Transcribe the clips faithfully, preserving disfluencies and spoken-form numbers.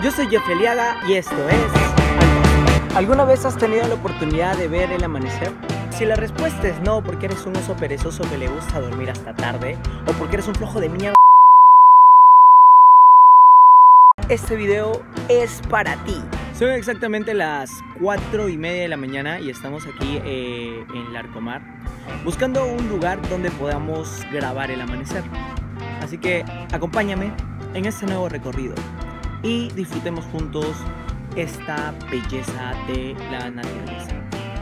Yo soy Jeffrey Liaga y esto es... ¿Alguna vez has tenido la oportunidad de ver el amanecer? Si la respuesta es no, porque eres un oso perezoso que le gusta dormir hasta tarde, o porque eres un flojo de mierda, este video es para ti. Son exactamente las cuatro y media de la mañana y estamos aquí eh, en Larcomar, buscando un lugar donde podamos grabar el amanecer. Así que acompáñame en este nuevo recorrido y disfrutemos juntos esta belleza de la naturaleza.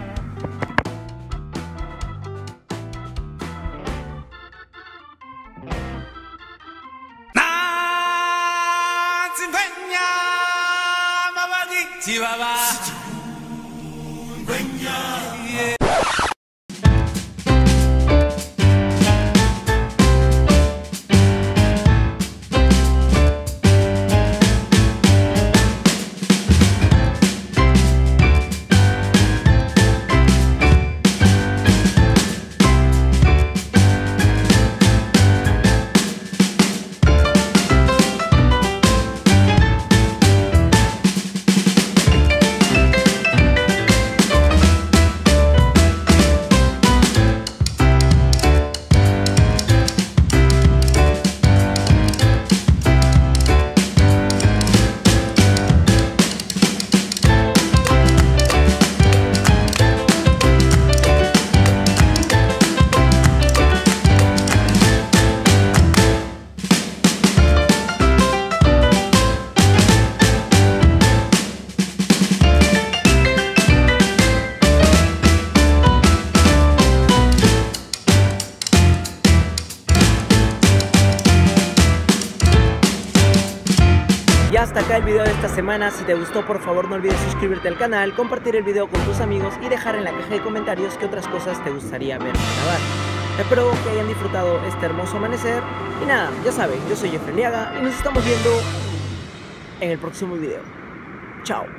Ya hasta acá el video de esta semana. Si te gustó, por favor no olvides suscribirte al canal, compartir el video con tus amigos y dejar en la caja de comentarios qué otras cosas te gustaría ver grabar. Espero que hayan disfrutado este hermoso amanecer. Y nada, ya saben, yo soy Jeffrey Liaga y nos estamos viendo en el próximo video. Chao.